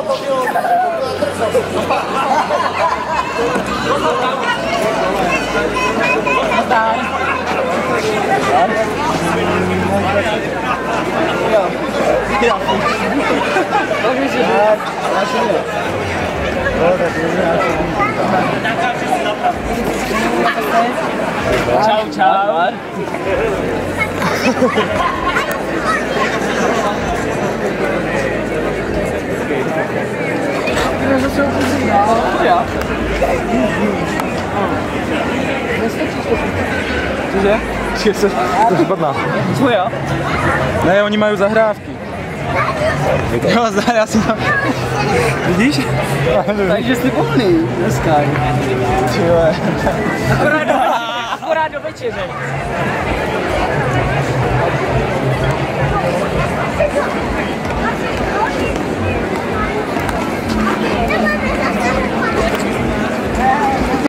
Čau, čau. Cože? To je špatná. Co já? Ne, oni mají zahrávky. Jo, já jsem tam. Vidíš? Takže jsi volný dneska. Tyhle. Akorát do večeře.